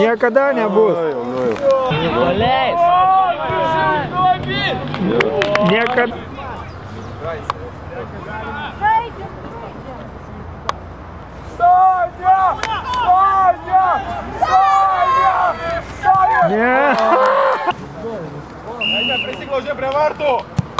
Niekada nebus. Paleis. Niekada. Ne. Prisiglaudžia prie vartų.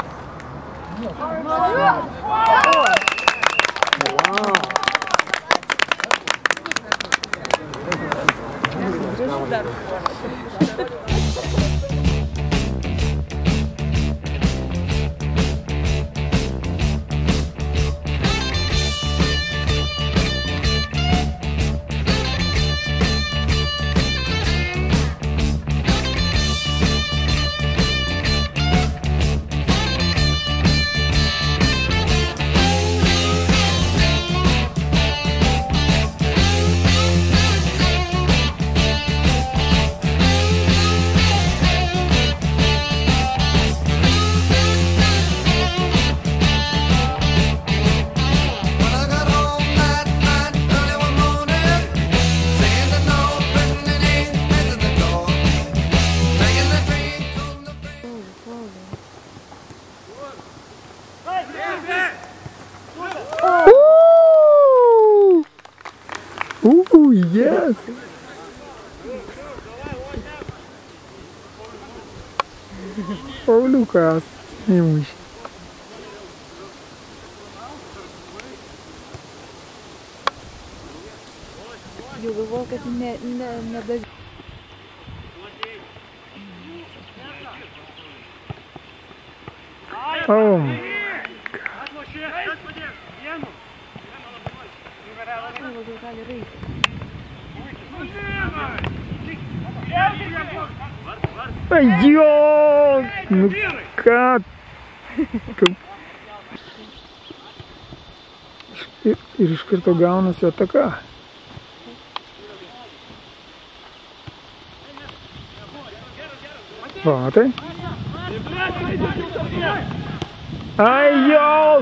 Yes. Pauliukas. Nemuši. Jau galvoju, kad nedavė. Oh. Ai, nu ką? Ir iš karto gaunasi ataka. Va, matai? Ai, jau!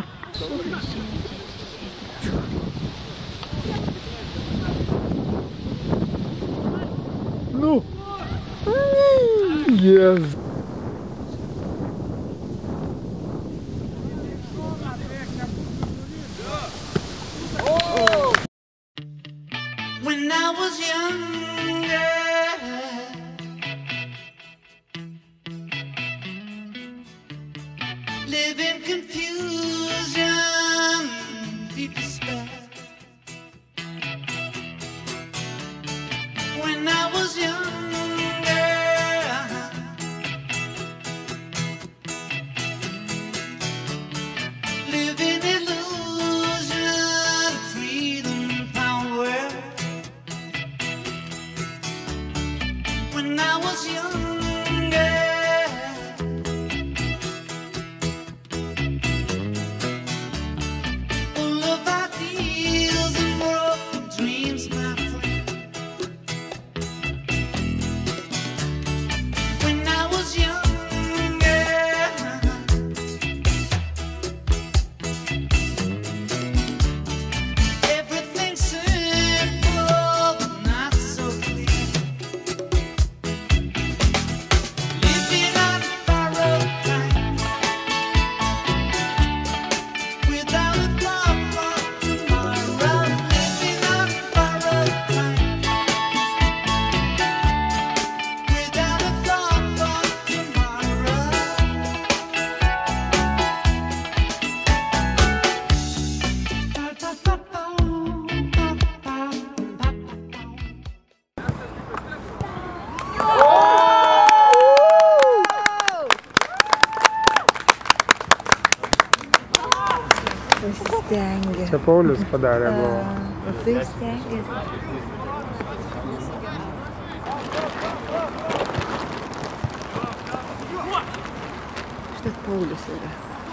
Nu! Yes! When I was younger, live in confusion, deep despair. When I was younger, live in illusion, freedom, power. When I was younger, full of ideals and broken dreams, my friend. When I was younger, everything simple but not so clear. Living on borrowed time, without a thought for tomorrow. Living on borrowed time, without a thought for tomorrow. Pasistengė. Čia Paulius padarė buvo. O tai stengiasi. Štai Paulius yra.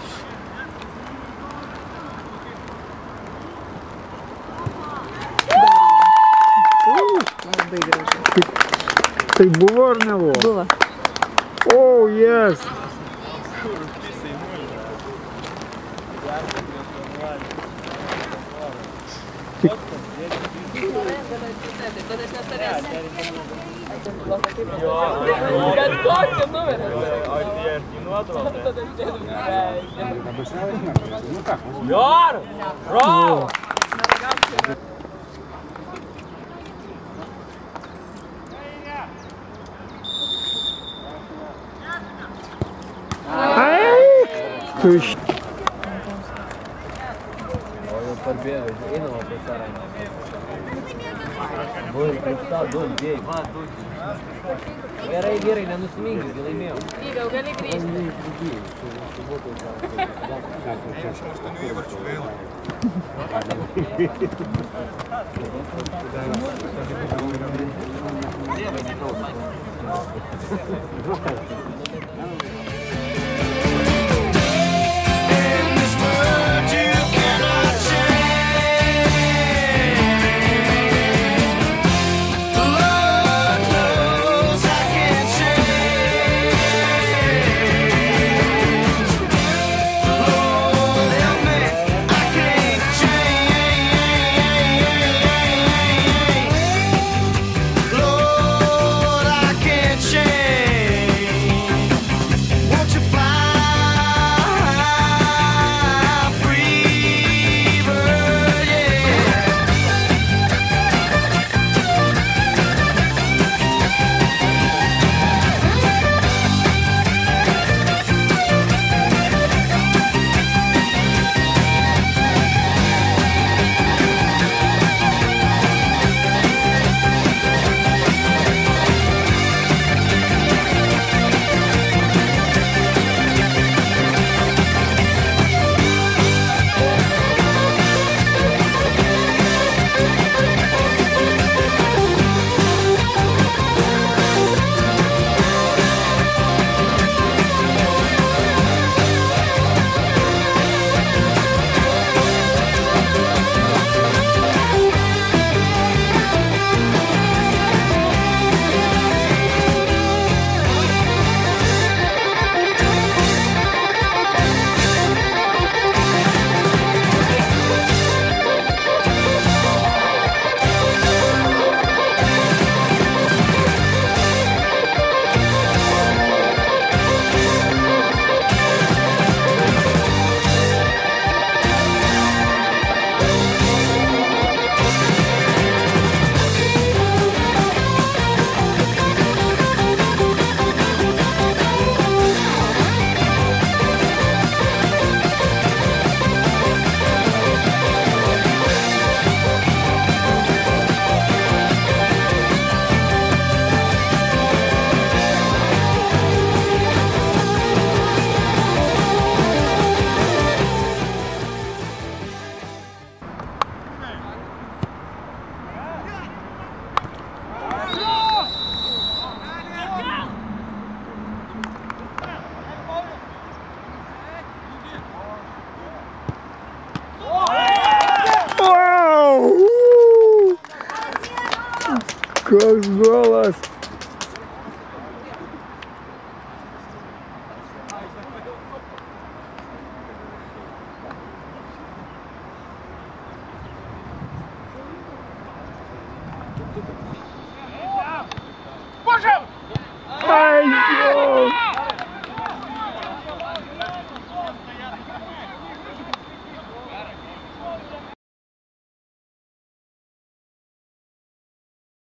Labai gražu. Tai buvo ar nebuvo? Buvo. Oh, yes. Bet kokį numerį? O tie nuotraukė. Jor! Bravo! Tuš. O jau parbėjo, einama prie sarą. Buvo priešta, duok, dėjai. Va, duok. Gerai, gerai, nenusimingi, laimėjau. Įgal, gali grįžti. Koks golas! Ai, João!